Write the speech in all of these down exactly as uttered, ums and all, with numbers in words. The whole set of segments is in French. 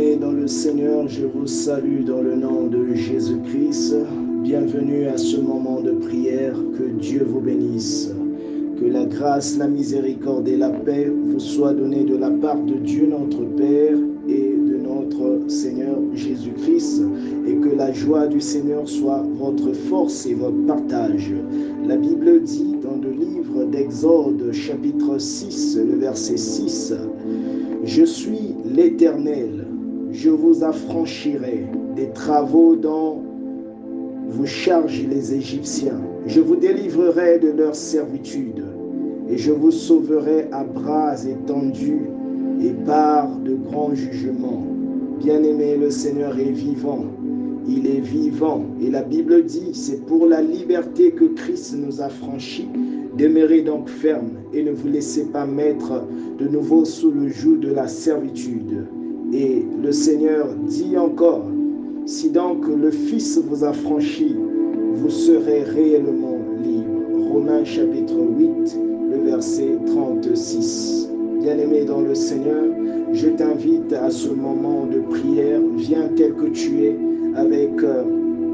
Bien-aimés dans le Seigneur, je vous salue dans le nom de Jésus-Christ. Bienvenue à ce moment de prière. Que Dieu vous bénisse. Que la grâce, la miséricorde et la paix vous soient données de la part de Dieu notre Père et de notre Seigneur Jésus-Christ, et que la joie du Seigneur soit votre force et votre partage. La Bible dit dans le livre d'Exode chapitre six, le verset six, « Je suis l'Éternel, je vous affranchirai des travaux dont vous chargent les Égyptiens. Je vous délivrerai de leur servitude et je vous sauverai à bras étendus et par de grands jugements. » Bien-aimé, le Seigneur est vivant. Il est vivant. Et la Bible dit, c'est pour la liberté que Christ nous a franchis. Demeurez donc ferme et ne vous laissez pas mettre de nouveau sous le joug de la servitude. Et le Seigneur dit encore, si donc le Fils vous a franchi, vous serez réellement libre. Romains chapitre huit, le verset trente-six. Bien-aimé dans le Seigneur, je t'invite à ce moment de prière. Viens tel que tu es avec euh,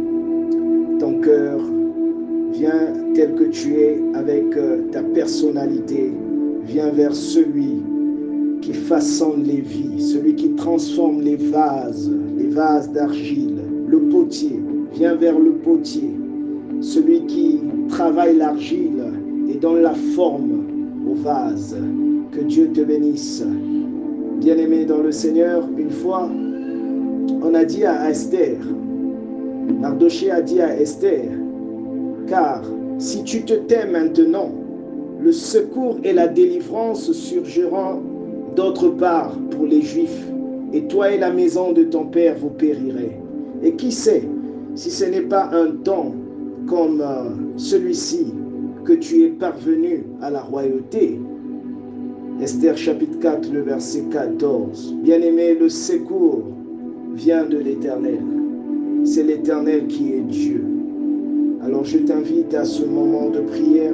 ton cœur. Viens tel que tu es avec euh, ta personnalité. Viens vers celui qui façonne les vies, celui qui transforme les vases, les vases d'argile, le potier. Viens vers le potier, celui qui travaille l'argile et donne la forme au vase. Que Dieu te bénisse. Bien-aimé dans le Seigneur, une fois, on a dit à Esther, Mardochée a dit à Esther, car si tu te tais maintenant, le secours et la délivrance surgiront d'autre part pour les Juifs, et toi et la maison de ton père vous périrez. Et qui sait si ce n'est pas un temps comme euh, celui-ci que tu es parvenu à la royauté. Esther chapitre quatre, le verset quatorze. Bien-aimé, le secours vient de l'Éternel. C'est l'Éternel qui est Dieu. Alors je t'invite à ce moment de prière,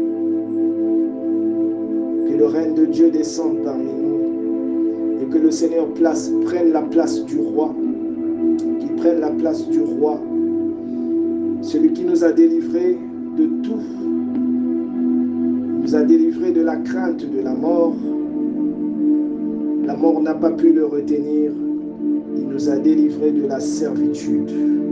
que le règne de Dieu descende parmi nous et que le Seigneur place, prenne la place du roi, qu'il prenne la place du roi, celui qui nous a délivrés de tout, nous a délivrés de la crainte de la mort. La mort n'a pas pu le retenir. Il nous a délivrés de la servitude.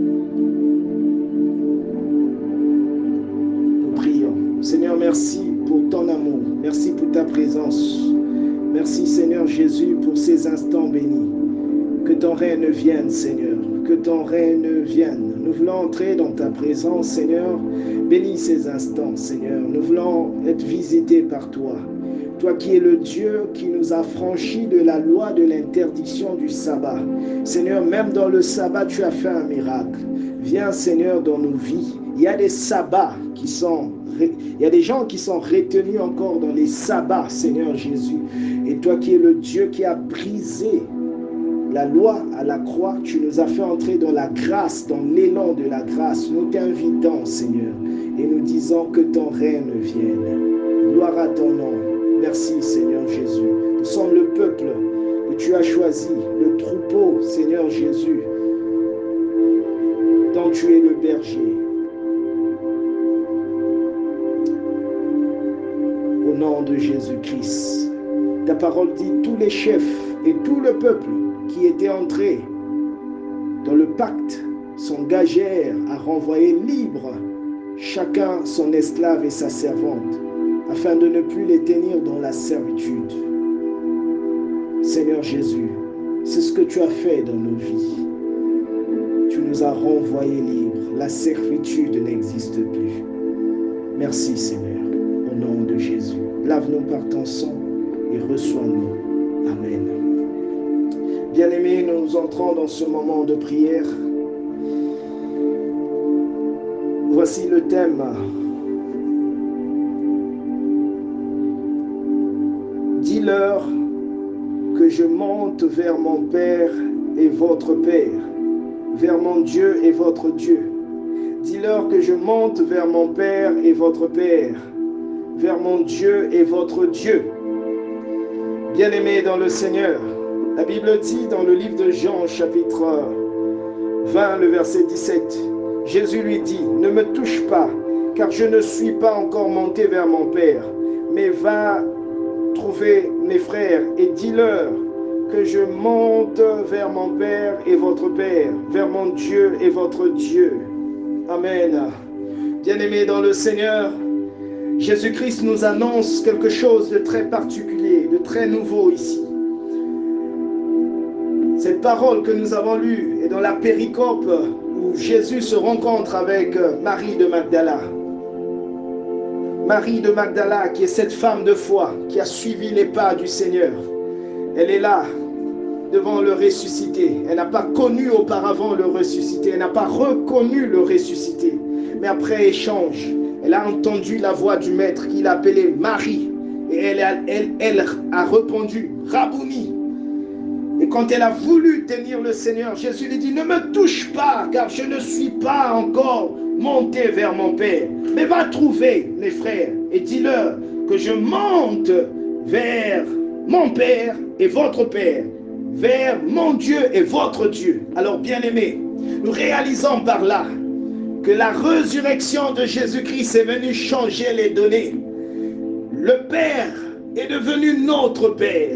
Nous prions. Seigneur, merci pour ton amour. Merci pour ta présence. Merci, Seigneur Jésus, pour ces instants bénis. Que ton règne vienne, Seigneur. Que ton règne vienne. Nous voulons entrer dans ta présence, Seigneur. Bénis ces instants, Seigneur. Nous voulons être visités par toi. Toi qui es le Dieu qui nous a franchis de la loi de l'interdiction du sabbat. Seigneur, même dans le sabbat, tu as fait un miracle. Viens, Seigneur, dans nos vies. Il y a des sabbats qui sont... Il y a des gens qui sont retenus encore dans les sabbats, Seigneur Jésus. Et toi qui es le Dieu qui a brisé la loi à la croix, tu nous as fait entrer dans la grâce, dans l'élan de la grâce. Nous t'invitons, Seigneur, et nous disons que ton règne vienne. Gloire à ton nom. Merci, Seigneur Jésus. Nous sommes le peuple que tu as choisi, le troupeau, Seigneur Jésus, dont tu es le berger. Au nom de Jésus-Christ. Ta parole dit, tous les chefs et tout le peuple qui étaient entrés dans le pacte s'engagèrent à renvoyer libre chacun son esclave et sa servante, afin de ne plus les tenir dans la servitude. Seigneur Jésus, c'est ce que tu as fait dans nos vies. Tu nous as renvoyés libres. La servitude n'existe plus. Merci, Seigneur, au nom de Jésus. Lave-nous par ton sang et reçois-nous. Amen. Bien-aimés, nous entrons dans ce moment de prière. Voici le thème. Dis-leur que je monte vers mon Père et votre Père, vers mon Dieu et votre Dieu. Dis-leur que je monte vers mon Père et votre Père, vers mon Dieu et votre Dieu. Bien-aimés dans le Seigneur, La Bible dit dans le livre de Jean, chapitre vingt, le verset dix-sept, Jésus lui dit, « Ne me touche pas, car je ne suis pas encore monté vers mon Père, mais va trouver mes frères et dis-leur que je monte vers mon Père et votre Père, vers mon Dieu et votre Dieu. » Amen. Bien-aimés dans le Seigneur, Jésus-Christ nous annonce quelque chose de très particulier, de très nouveau ici. Cette parole que nous avons lue est dans la péricope où Jésus se rencontre avec Marie de Magdala. Marie de Magdala, qui est cette femme de foi, qui a suivi les pas du Seigneur. Elle est là, devant le ressuscité. Elle n'a pas connu auparavant le ressuscité. Elle n'a pas reconnu le ressuscité. Mais après échange, elle a entendu la voix du Maître qui l'appelait Marie. Et elle a, elle, elle a répondu, Rabouni. Et quand elle a voulu tenir le Seigneur, Jésus lui dit, ne me touche pas, car je ne suis pas encore monté vers mon Père. Mais va trouver les frères et dis-leur que je monte vers mon Père et votre Père, vers mon Dieu et votre Dieu. Alors bien-aimés, nous réalisons par là que la résurrection de Jésus-Christ est venue changer les données. Le Père est devenu notre Père.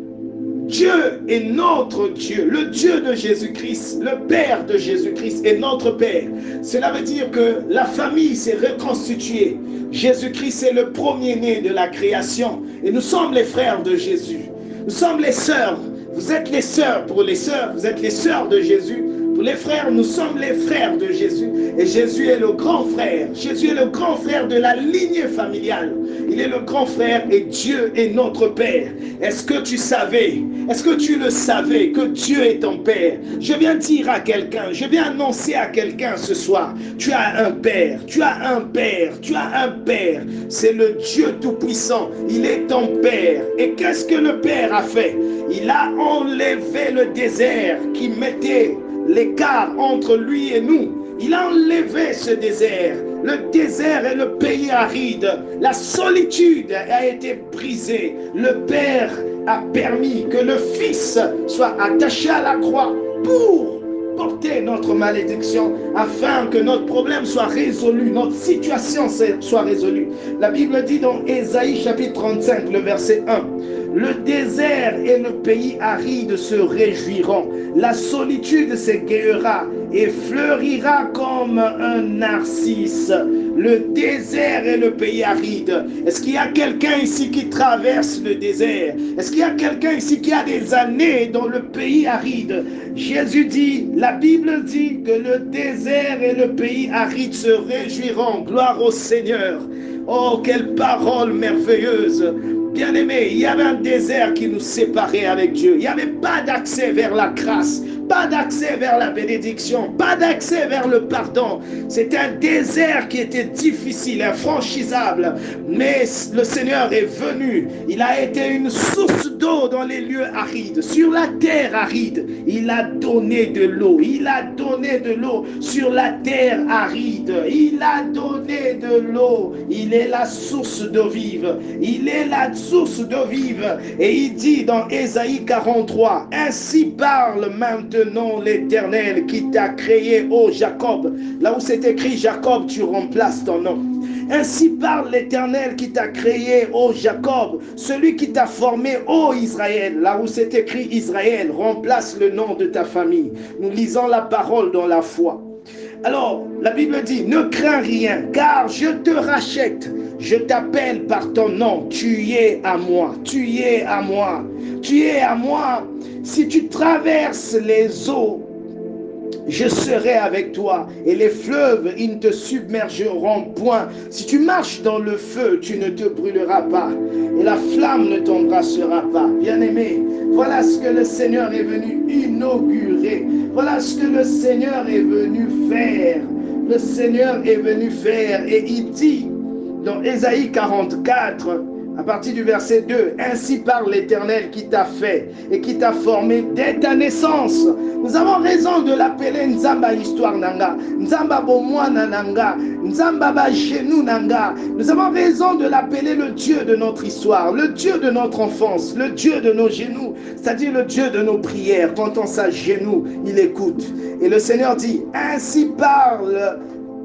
Dieu est notre Dieu, le Dieu de Jésus-Christ, le Père de Jésus-Christ est notre Père. Cela veut dire que la famille s'est reconstituée. Jésus-Christ est le premier-né de la création et nous sommes les frères de Jésus. Nous sommes les sœurs. Vous êtes les sœurs pour les sœurs, vous êtes les sœurs de Jésus. Pour les frères, nous sommes les frères de Jésus. Et Jésus est le grand frère. Jésus est le grand frère de la lignée familiale. Il est le grand frère et Dieu est notre Père. Est-ce que tu savais, est-ce que tu le savais que Dieu est ton Père? Je viens dire à quelqu'un, je viens annoncer à quelqu'un ce soir, tu as un Père, tu as un Père, tu as un Père. C'est le Dieu Tout-Puissant. Il est ton Père. Et qu'est-ce que le Père a fait? Il a enlevé le désert qui mettait l'écart entre lui et nous. Il a enlevé ce désert. Le désert est le pays aride. La solitude a été brisée. Le Père a permis que le Fils soit attaché à la croix pour porter notre malédiction afin que notre problème soit résolu, notre situation soit résolue. La Bible dit dans Ésaïe chapitre trente-cinq, le verset un, le désert et le pays aride se réjouiront, la solitude s'égayera et fleurira comme un narcisse. Le désert et le pays aride. Est-ce qu'il y a quelqu'un ici qui traverse le désert? Est-ce qu'il y a quelqu'un ici qui a des années dans le pays aride? Jésus dit, la Bible dit que le désert et le pays aride se réjouiront. Gloire au Seigneur. Oh, quelle parole merveilleuse. Bien-aimés, il y avait un désert qui nous séparait avec Dieu. Il n'y avait pas d'accès vers la grâce, pas d'accès vers la bénédiction, pas d'accès vers le pardon. C'était un désert qui était difficile, infranchissable. Mais le Seigneur est venu. Il a été une source d'eau dans les lieux arides, sur la terre aride. Il a donné de l'eau. Il a donné de l'eau sur la terre aride. Il a donné de l'eau. Il est la source d'eau vive. Il est la source d'eau vive. Et il dit dans Ésaïe quarante-trois, ainsi parle maintenant l'Éternel qui t'a créé, ô Jacob. Là où c'est écrit Jacob, tu remplaces ton nom. Ainsi parle l'Éternel qui t'a créé, ô Jacob, celui qui t'a formé, ô Israël. Là où c'est écrit Israël, remplace le nom de ta famille. Nous lisons la parole dans la foi. Alors, la Bible dit, ne crains rien, car je te rachète. Je t'appelle par ton nom. Tu es à moi. Tu es à moi. Tu es à moi. Si tu traverses les eaux, je serai avec toi et les fleuves, ils ne te submergeront point. Si tu marches dans le feu, tu ne te brûleras pas et la flamme ne t'embrassera pas. Bien-aimé, voilà ce que le Seigneur est venu inaugurer. Voilà ce que le Seigneur est venu faire. Le Seigneur est venu faire et il dit dans Ésaïe quarante-quatre, à partir du verset deux, « Ainsi parle l'Éternel qui t'a fait et qui t'a formé dès ta naissance. » Nous avons raison de l'appeler Nzamba Histoire Nanga, Nzamba Bomwana Nanga, Nzamba Bagenou Nanga. Nous avons raison de l'appeler le Dieu de notre histoire, le Dieu de notre enfance, le Dieu de nos genoux, c'est-à-dire le Dieu de nos prières. Quand on s'agenouille, il écoute. Et le Seigneur dit, « Ainsi parle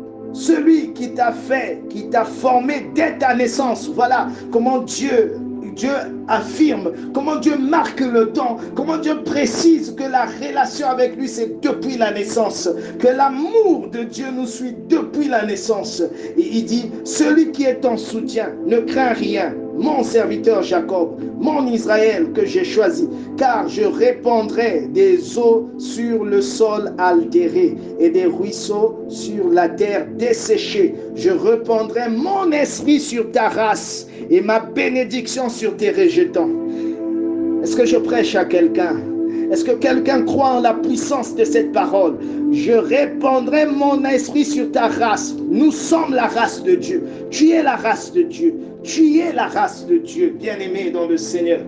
celui qui t'a fait, qui t'a formé dès ta naissance. » Voilà comment Dieu, Dieu affirme, comment Dieu marque le temps, comment Dieu précise que la relation avec lui, c'est depuis la naissance, que l'amour de Dieu nous suit depuis la naissance. Et il dit, celui qui est ton soutien, ne crains rien, mon serviteur Jacob, mon Israël que j'ai choisi, car je répandrai des eaux sur le sol altéré et des ruisseaux sur la terre desséchée. Je répandrai mon esprit sur ta race et ma bénédiction sur tes rejetants. Est-ce que je prêche à quelqu'un? Est-ce que quelqu'un croit en la puissance de cette parole? Je répandrai mon esprit sur ta race. Nous sommes la race de Dieu. Tu es la race de Dieu. Tu es la race de Dieu, bien-aimé dans le Seigneur.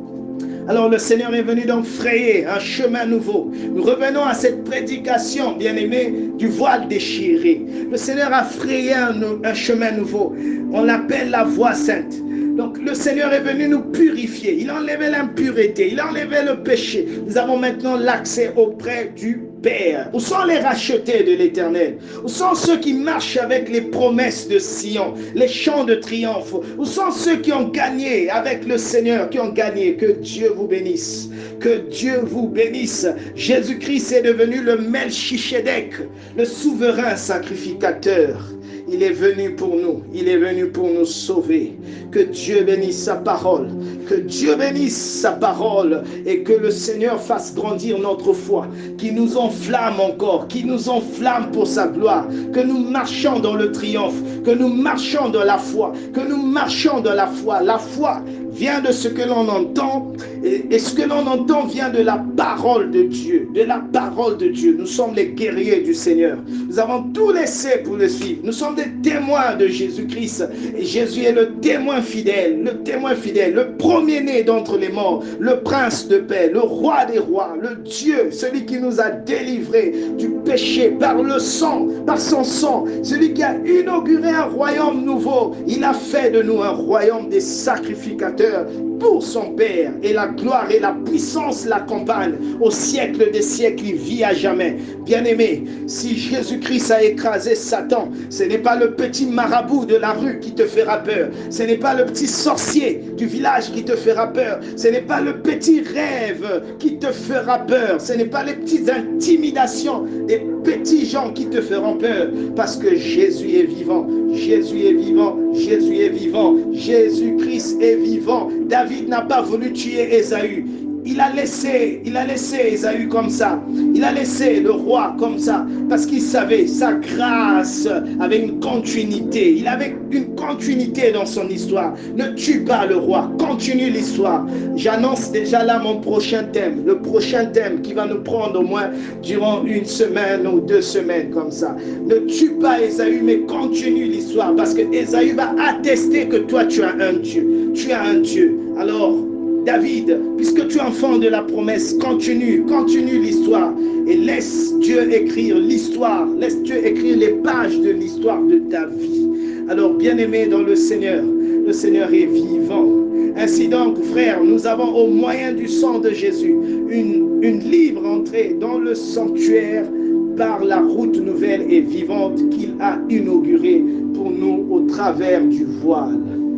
Alors le Seigneur est venu donc frayer un chemin nouveau. Nous revenons à cette prédication, bien-aimé, du voile déchiré. Le Seigneur a frayé un, un chemin nouveau. On l'appelle la voie sainte. Donc le Seigneur est venu nous purifier. Il enlevait l'impureté, il enlevait le péché. Nous avons maintenant l'accès auprès du Père. Où sont les rachetés de l'Éternel? Où sont ceux qui marchent avec les promesses de Sion, les chants de triomphe? Où sont ceux qui ont gagné avec le Seigneur, qui ont gagné? Que Dieu vous bénisse. Que Dieu vous bénisse. Jésus-Christ est devenu le Melchisedec, le souverain sacrificateur. Il est venu pour nous, il est venu pour nous sauver. Que Dieu bénisse sa parole, que Dieu bénisse sa parole et que le Seigneur fasse grandir notre foi, qui nous enflamme encore, qui nous enflamme pour sa gloire, que nous marchions dans le triomphe, que nous marchions dans la foi, que nous marchions dans la foi. La foi vient de ce que l'on entend et, et ce que l'on entend vient de la parole de Dieu, de la parole de Dieu. Nous sommes les guerriers du Seigneur. Nous avons tout laissé pour le suivre. Nous sommes des témoins de Jésus-Christ et Jésus est le témoin fidèle, le témoin fidèle, le premier-né d'entre les morts, le prince de paix, le roi des rois, le Dieu, celui qui nous a délivrés du péché par le sang, par son sang, celui qui a inauguré un royaume nouveau. Il a fait de nous un royaume des sacrificateurs pour son Père, et la gloire et la puissance l'accompagnent au siècle des siècles. Il vit à jamais. Bien-aimé, si Jésus-Christ a écrasé Satan, ce n'est pas le petit marabout de la rue qui te fera peur, ce n'est pas le petit sorcier du village qui te fera peur, ce n'est pas le petit rêve qui te fera peur, ce n'est pas les petites intimidations des petits gens qui te feront peur, parce que Jésus est vivant, Jésus est vivant, Jésus est vivant, Jésus-Christ est vivant. David n'a pas voulu tuer Ésaü. Il a laissé, il a laissé Ésaü comme ça. Il a laissé le roi comme ça. Parce qu'il savait, sa grâce avait une continuité. Il avait une continuité dans son histoire. Ne tue pas le roi. Continue l'histoire. J'annonce déjà là mon prochain thème. Le prochain thème qui va nous prendre au moins durant une semaine ou deux semaines comme ça. Ne tue pas Ésaü, mais continue l'histoire. Parce que Ésaü va attester que toi tu as un Dieu. Tu as un Dieu. Alors, David, puisque tu es enfant de la promesse, continue, continue l'histoire et laisse Dieu écrire l'histoire, laisse Dieu écrire les pages de l'histoire de ta vie. Alors, bien-aimé dans le Seigneur, le Seigneur est vivant. Ainsi donc, frères, nous avons au moyen du sang de Jésus une, une libre entrée dans le sanctuaire par la route nouvelle et vivante qu'il a inaugurée pour nous au travers du voile,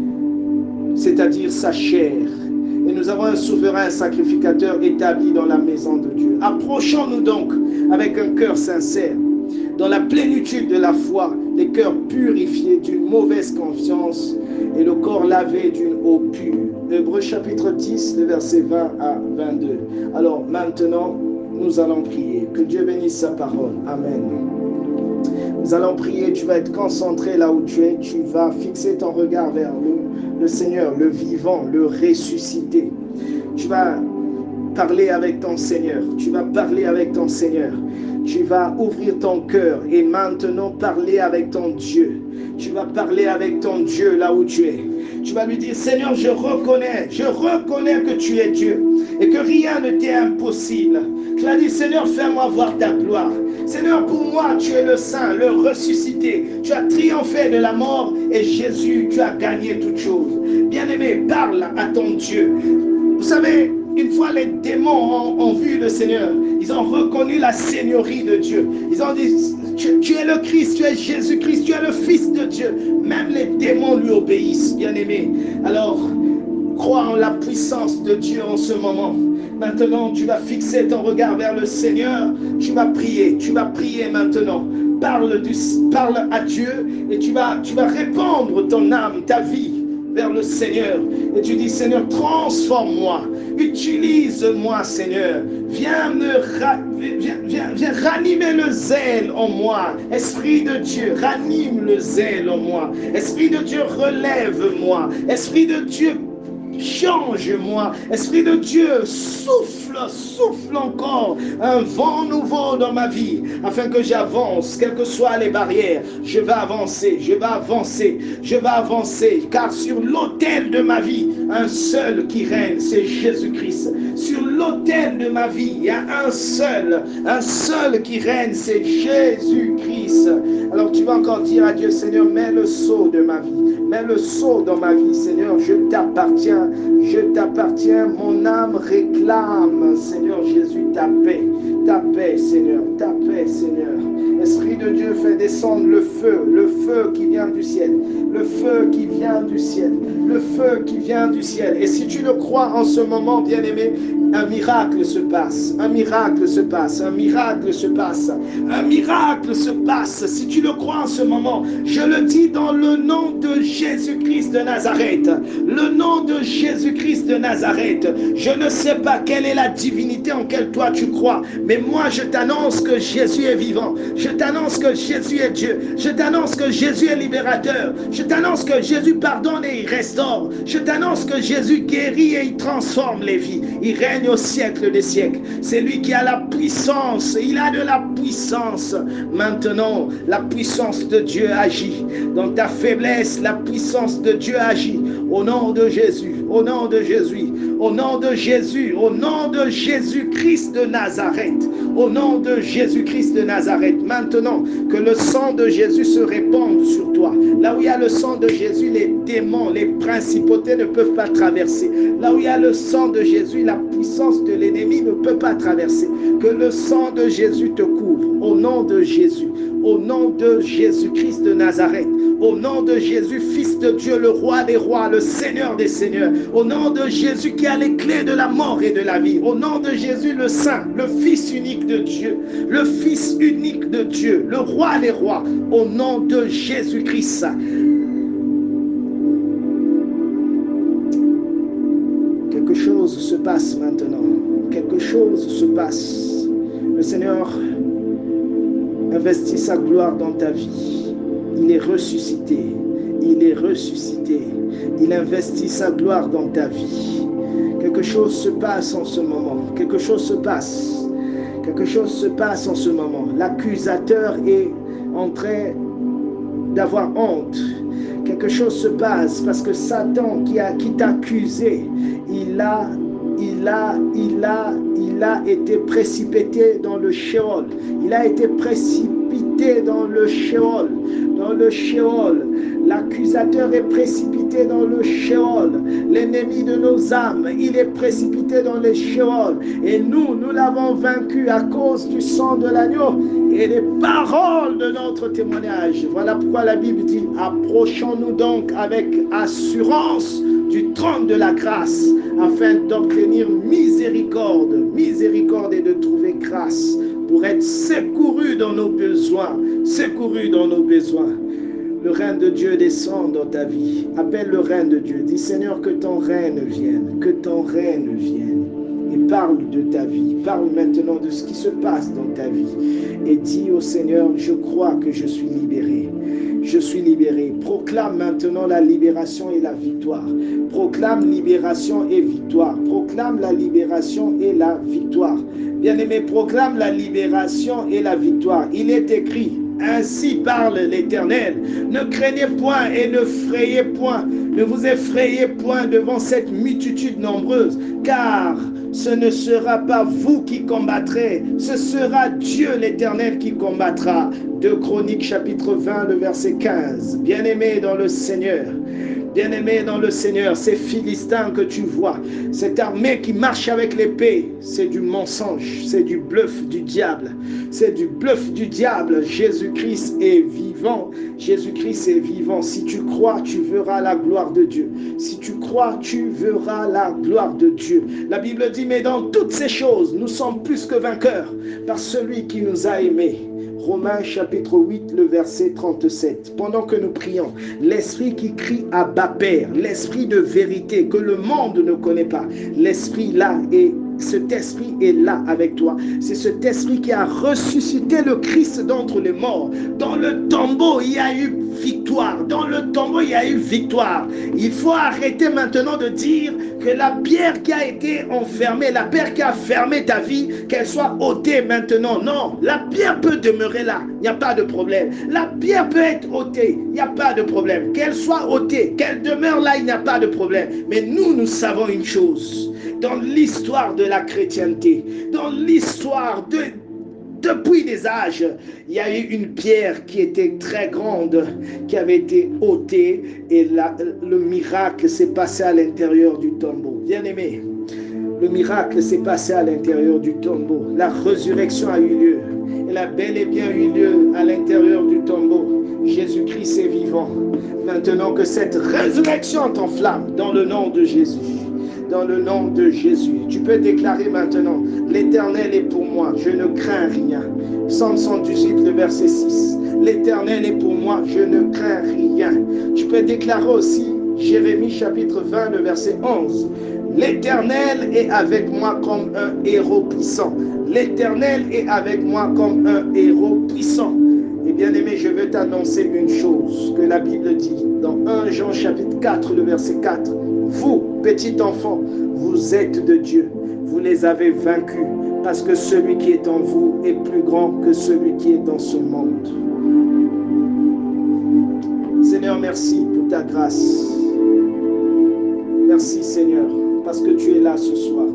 c'est-à-dire sa chair. Et nous avons un souverain sacrificateur établi dans la maison de Dieu. Approchons-nous donc avec un cœur sincère, dans la plénitude de la foi, les cœurs purifiés d'une mauvaise conscience et le corps lavé d'une eau pure. Hébreux chapitre dix, le verset vingt à vingt-deux. Alors maintenant, nous allons prier. Que Dieu bénisse sa parole. Amen. Nous allons prier, tu vas être concentré là où tu es, tu vas fixer ton regard vers le, le Seigneur, le vivant, le ressuscité. Tu vas parler avec ton Seigneur, tu vas parler avec ton Seigneur, tu vas ouvrir ton cœur et maintenant parler avec ton Dieu. Tu vas parler avec ton Dieu là où tu es. Tu vas lui dire, Seigneur, je reconnais, je reconnais que tu es Dieu et que rien ne t'est impossible. Tu vas dire, Seigneur, fais-moi voir ta gloire. Seigneur, pour moi, tu es le Saint, le ressuscité. Tu as triomphé de la mort et Jésus, tu as gagné toutes choses. Bien-aimé, parle à ton Dieu. Vous savez, une fois les démons ont, ont vu le Seigneur, ils ont reconnu la seigneurie de Dieu. Ils ont dit, tu, tu es le Christ, tu es Jésus-Christ, tu es le Fils de Dieu. Même les démons lui obéissent, bien-aimé. Alors, crois en la puissance de Dieu en ce moment. Maintenant, tu vas fixer ton regard vers le Seigneur. Tu vas prier, tu vas prier maintenant. Parle, du, parle à Dieu et tu vas, tu vas répandre ton âme, ta vie vers le Seigneur. Et tu dis, Seigneur, transforme-moi. Utilise-moi, Seigneur. Viens me ra viens, viens, viens ranimer le zèle en moi. Esprit de Dieu, ranime le zèle en moi. Esprit de Dieu, relève-moi. Esprit de Dieu, change-moi. Esprit de Dieu, souffle, souffle encore un vent nouveau dans ma vie, afin que j'avance, quelles que soient les barrières. Je vais avancer, je vais avancer, je vais avancer, car sur l'autel de ma vie, un seul qui règne, c'est Jésus-Christ. Sur l'autel de ma vie, il y a un seul, un seul qui règne, c'est Jésus-Christ. Alors tu vas encore dire à Dieu, Seigneur, mets le sceau de ma vie, mets le sceau dans ma vie, Seigneur, je t'appartiens, je t'appartiens, mon âme réclame, Seigneur Jésus, ta paix, ta paix, Seigneur, ta paix, Seigneur. Esprit de Dieu, fais descendre le feu, le feu qui vient du ciel, le feu qui vient du ciel, le feu qui vient du ciel. Et si tu le crois en ce moment, bien-aimé, un miracle se passe, un miracle se passe, un miracle se passe, un miracle se passe. Si tu le crois en ce moment, je le dis dans le nom de Jésus-Christ de Nazareth, le nom de Jésus-Christ de Nazareth. Je ne sais pas quelle est la divinité en laquelle toi tu crois, mais moi je t'annonce que Jésus est vivant. Je t'annonce que Jésus est Dieu. Je t'annonce que Jésus est libérateur. Je t'annonce que Jésus pardonne et il restaure. Je t'annonce que Jésus guérit et il transforme les vies. Il règne au siècle des siècles. C'est lui qui a la puissance. Il a de la puissance. Maintenant, la puissance de Dieu agit. Dans ta faiblesse, la puissance de Dieu agit. Au nom de Jésus, au nom de Jésus, au nom de Jésus, au nom de Jésus-Christ de Nazareth, au nom de Jésus-Christ de Nazareth. Maintenant, que le sang de Jésus se répande sur toi. Là où il y a le sang de Jésus, les démons, les principautés ne peuvent pas traverser. Là où il y a le sang de Jésus, la puissance de l'ennemi ne peut pas traverser. Que le sang de Jésus te couvre. Au nom de Jésus, au nom de Jésus-Christ de Nazareth, au nom de Jésus, Fils de Dieu, le roi des rois, le Seigneur des seigneurs, au nom de Jésus qui a les clés de la mort et de la vie, au nom de Jésus le Saint, le Fils unique de Dieu, le Fils unique de Dieu, le roi des rois, au nom de Jésus-Christ. Quelque chose se passe maintenant, quelque chose se passe. Le Seigneur investit sa gloire dans ta vie. Il est ressuscité. Il est ressuscité. Il investit sa gloire dans ta vie. Quelque chose se passe en ce moment. Quelque chose se passe. Quelque chose se passe en ce moment. L'accusateur est en train d'avoir honte. Quelque chose se passe parce que Satan qui a qui t'a accusé, il a Il a, il a, il a été précipité dans le Sheol. Il a été précipité dans le Sheol. Dans le Sheol. L'accusateur est précipité dans le Sheol. L'ennemi de nos âmes, il est précipité dans le Sheol. Et nous, nous l'avons vaincu à cause du sang de l'agneau et des paroles de notre témoignage. Voilà pourquoi la Bible dit, approchons-nous donc avec assurance du trône de la grâce, afin d'obtenir miséricorde, miséricorde et de trouver grâce pour être secouru dans nos besoins, secouru dans nos besoins. Le règne de Dieu descend dans ta vie. Appelle le règne de Dieu. Dis, Seigneur, que ton règne vienne, que ton règne vienne. Et parle de ta vie. Parle maintenant de ce qui se passe dans ta vie. Et dis au Seigneur, je crois que je suis libéré. Je suis libéré. Proclame maintenant la libération et la victoire. Proclame libération et victoire. Proclame la libération et la victoire. Bien-aimé, proclame la libération et la victoire. Il est écrit, ainsi parle l'Éternel. Ne craignez point et ne frayez point, ne vous effrayez point devant cette multitude nombreuse, car ce ne sera pas vous qui combattrez, ce sera Dieu l'Éternel qui combattra. deux Chroniques chapitre vingt, le verset quinze. Bien-aimés dans le Seigneur, bien-aimés dans le Seigneur, ces Philistins que tu vois, cette armée qui marche avec l'épée, c'est du mensonge, c'est du bluff du diable. C'est du bluff du diable. Jésus-Christ est vivant. Jésus-Christ est vivant. Si tu crois, tu verras la gloire de Dieu. Si tu crois, tu verras la gloire de Dieu. La Bible dit, mais dans toutes ces choses, nous sommes plus que vainqueurs par celui qui nous a aimés. Romains chapitre huit, le verset trente-sept. Pendant que nous prions, l'esprit qui crie à Abba Père, l'esprit de vérité que le monde ne connaît pas, l'esprit là est cet esprit est là avec toi. C'est cet esprit qui a ressuscité le Christ d'entre les morts. Dans le tombeau, il y a eu victoire. Dans le tombeau, il y a eu victoire. Il faut arrêter maintenant de dire que la pierre qui a été enfermée, la pierre qui a fermé ta vie, qu'elle soit ôtée maintenant. Non, la pierre peut demeurer là. Il n'y a pas de problème. La pierre peut être ôtée. Il n'y a pas de problème. Qu'elle soit ôtée, qu'elle demeure là, il n'y a pas de problème. Mais nous, nous savons une chose. Dans l'histoire de la chrétienté, dans l'histoire de depuis des âges, il y a eu une pierre qui était très grande, qui avait été ôtée, et la, le miracle s'est passé à l'intérieur du tombeau. Bien-aimé, le miracle s'est passé à l'intérieur du tombeau. La résurrection a eu lieu. Elle a bel et bien eu lieu à l'intérieur du tombeau. Jésus-Christ est vivant. Maintenant que cette résurrection t'enflamme dans le nom de Jésus. Dans le nom de Jésus. Tu peux déclarer maintenant, l'Éternel est pour moi, je ne crains rien. Psaume cent dix-huit, le verset six. L'Éternel est pour moi, je ne crains rien. Tu peux déclarer aussi, Jérémie chapitre vingt, le verset onze. L'Éternel est avec moi comme un héros puissant. L'Éternel est avec moi comme un héros puissant. Et bien aimé, je veux t'annoncer une chose que la Bible dit dans un Jean chapitre quatre, le verset quatre. Vous, petit enfant, vous êtes de Dieu. Vous les avez vaincus parce que celui qui est en vous est plus grand que celui qui est dans ce monde. Seigneur, merci pour ta grâce. Merci Seigneur, parce que tu es là ce soir.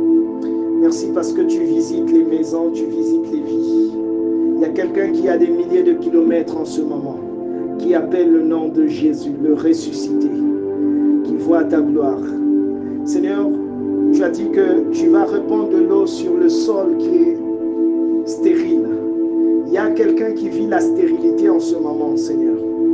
Merci parce que tu visites les maisons, tu visites les vies. Il y a quelqu'un qui a des milliers de kilomètres en ce moment, qui appelle le nom de Jésus, le ressuscité, qui voit ta gloire. Seigneur, tu as dit que tu vas répandre de l'eau sur le sol qui est stérile. Il y a quelqu'un qui vit la stérilité en ce moment, Seigneur.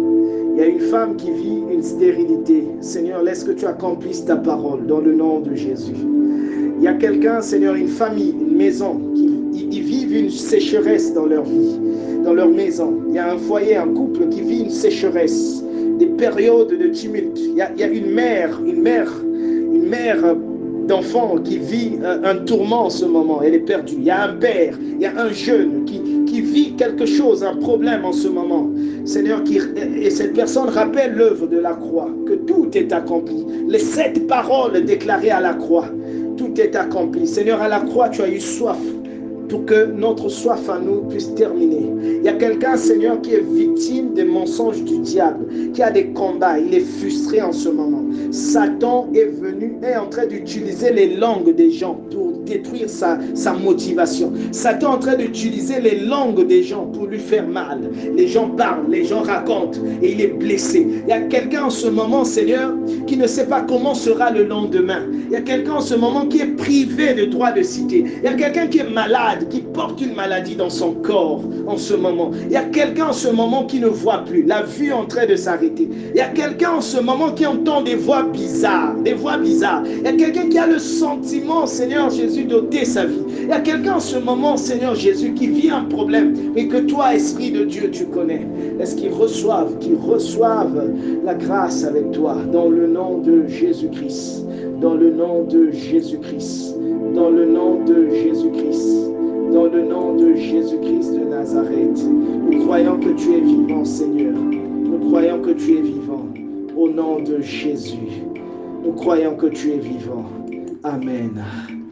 Il y a une femme qui vit une stérilité. Seigneur, laisse que tu accomplisses ta parole dans le nom de Jésus. Il y a quelqu'un, Seigneur, une famille, une maison, qui ils vivent une sécheresse dans leur vie, dans leur maison. Il y a un foyer, un couple qui vit une sécheresse, des périodes de tumulte. Il y a, il y a une mère, une mère, une mère d'enfant qui vit un, un tourment en ce moment. Elle est perdue. Il y a un père, il y a un jeune qui, qui vit quelque chose, un problème en ce moment. Seigneur, qui, et cette personne rappelle l'œuvre de la croix, que tout est accompli. Les sept paroles déclarées à la croix, tout est accompli. Seigneur, à la croix, tu as eu soif pour que notre soif à nous puisse terminer. Il y a quelqu'un, Seigneur, qui est victime des mensonges du diable, qui a des combats, il est frustré en ce moment. Satan est venu, est en train d'utiliser les langues des gens pour détruire sa, sa motivation. Satan est en train d'utiliser les langues des gens pour lui faire mal. Les gens parlent, les gens racontent et il est blessé. Il y a quelqu'un en ce moment, Seigneur, qui ne sait pas comment sera le lendemain. Il y a quelqu'un en ce moment qui est privé de droit de cité. Il y a quelqu'un qui est malade, qui porte une maladie dans son corps en ce moment. Il y a quelqu'un en ce moment qui ne voit plus, la vue est en train de s'arrêter. Il y a quelqu'un en ce moment qui entend des voix bizarres, des voix bizarres. Il y a quelqu'un qui a le sentiment, Seigneur Jésus, d'ôter sa vie. Il y a quelqu'un en ce moment, Seigneur Jésus, qui vit un problème, mais que toi, Esprit de Dieu, tu connais. Est-ce qu'ils reçoivent, qu'ils reçoivent la grâce avec toi, dans le nom de Jésus-Christ, dans le nom de Jésus-Christ, dans le nom de Jésus-Christ. Dans le nom de Jésus-Christ de Nazareth, nous croyons que tu es vivant, Seigneur. Nous croyons que tu es vivant. Au nom de Jésus, nous croyons que tu es vivant. Amen.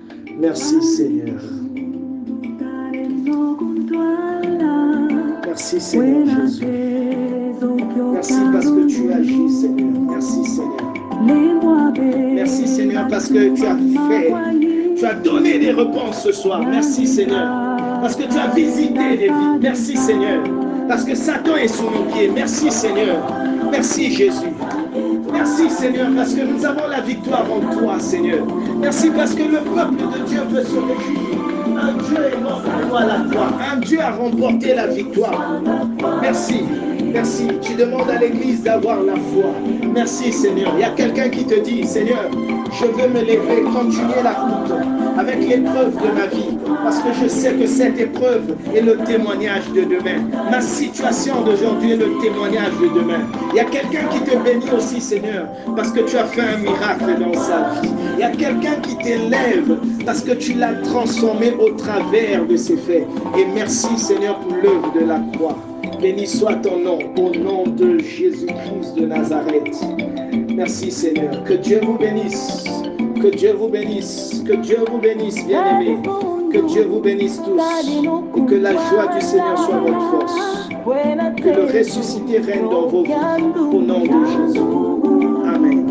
Merci, Seigneur. Merci. Merci Seigneur Jésus. Merci parce que tu agis Seigneur. Merci Seigneur. Merci Seigneur parce que tu as fait, tu as donné des réponses ce soir. Merci Seigneur. Parce que tu as visité des vies. Merci Seigneur. Parce que Satan est sous nos pieds. Merci Seigneur. Merci Jésus. Merci Seigneur parce que nous avons la victoire en toi Seigneur. Merci parce que le peuple de Dieu peut se réjouir. Un Dieu est mort pour nous à la croix. Un Dieu a remporté la victoire. Merci. Merci. Tu demandes à l'église d'avoir la foi. Merci Seigneur. Il y a quelqu'un qui te dit, Seigneur, je veux me lever, continuer la route avec l'épreuve de ma vie. Parce que je sais que cette épreuve est le témoignage de demain. Ma situation d'aujourd'hui est le témoignage de demain. Il y a quelqu'un qui te bénit aussi Seigneur, parce que tu as fait un miracle dans sa vie. Il y a quelqu'un qui t'élève parce que tu l'as transformé au travers de ses faits. Et merci Seigneur pour l'œuvre de la croix. Béni soit ton nom, au nom de Jésus-Christ de Nazareth. Merci Seigneur. Que Dieu vous bénisse. Que Dieu vous bénisse. Que Dieu vous bénisse, bien-aimés. Que Dieu vous bénisse tous. Et que la joie du Seigneur soit votre force. Que le ressuscité règne dans vos vies. Au nom de Jésus. Amen.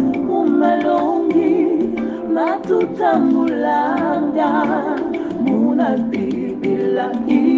Matuta mulanga, muna bibila